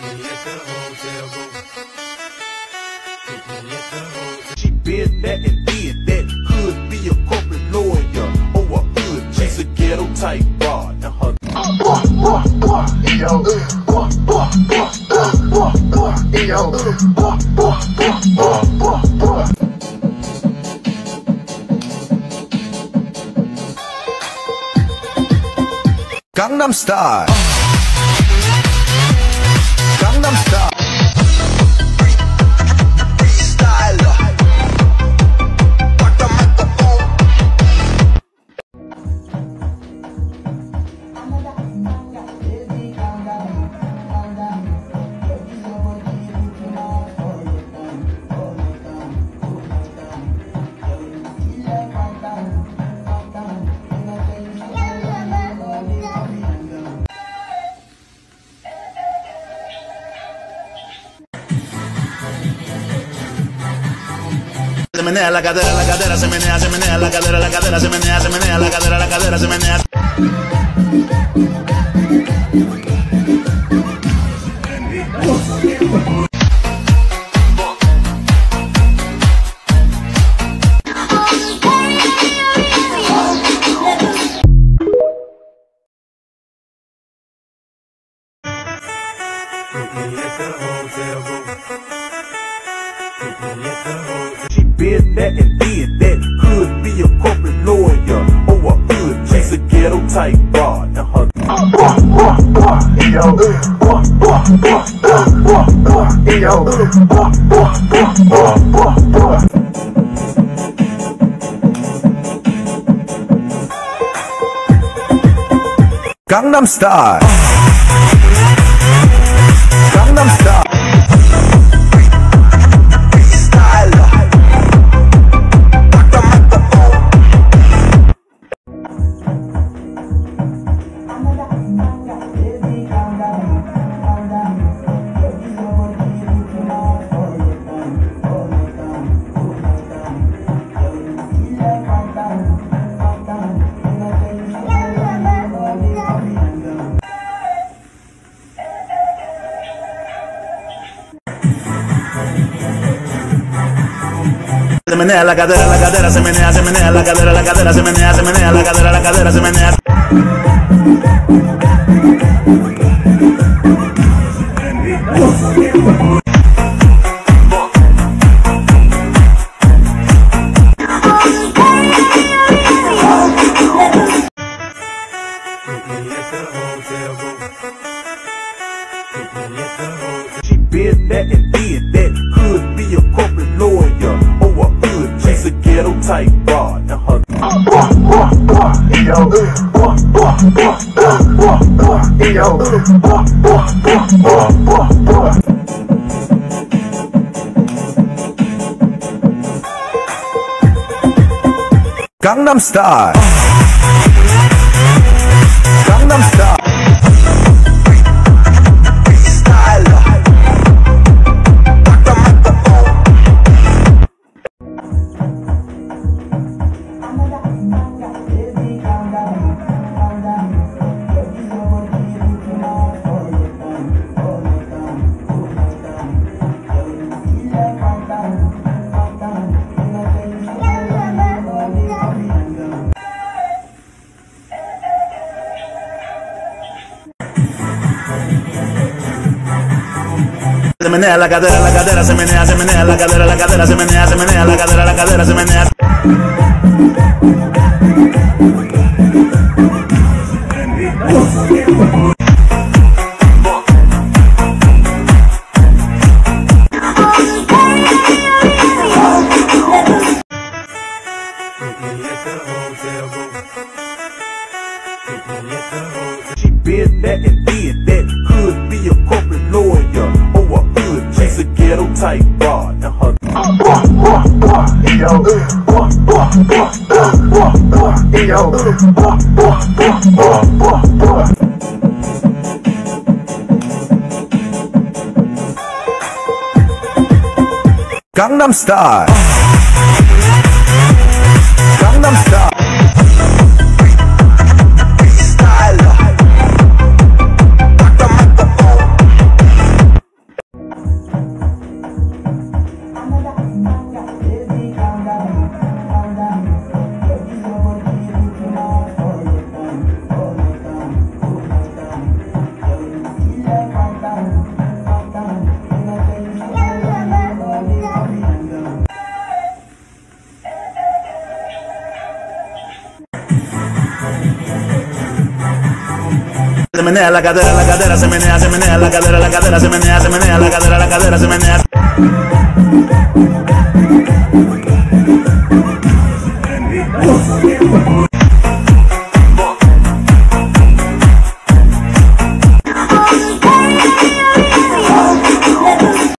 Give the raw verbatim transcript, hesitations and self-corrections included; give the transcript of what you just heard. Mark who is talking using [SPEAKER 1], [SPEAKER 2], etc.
[SPEAKER 1] She been that and did that. Could be a corporate lawyer or a hood. She's a ghetto type broad. And her
[SPEAKER 2] Gangnam Style. Gangnam Style.
[SPEAKER 3] Se menea la cadera, la cadera se menea, se menea la cadera, la cadera se menea, se menea la cadera, la cadera se menea.
[SPEAKER 1] She been that and did that. Could be a corporate lawyer or a hood. She's a ghetto type broad. And her
[SPEAKER 2] Gangnam Style. Gangnam Style.
[SPEAKER 3] Se menea la cadera, la cadera se menea, se menea la cadera, la cadera se menea, se menea la cadera, la cadera se menea.
[SPEAKER 1] She been that and did that. Could be a corporate lawyer or a hood. She's a ghetto type broad. And her
[SPEAKER 2] Gangnam Style. Gangnam Style.
[SPEAKER 3] Se menea la cadera, la cadera se menea, se menea la cadera, la cadera se menea, se menea la cadera, la cadera se menea.
[SPEAKER 1] She been that and did that. Could be a corporate lawyer or a hood. She's a ghetto type broad. And her
[SPEAKER 2] Gangnam Style. Gangnam Style.
[SPEAKER 3] Se menea la cadera, la cadera se menea, se menea la cadera, la cadera se menea, se menea la cadera, la cadera se menea.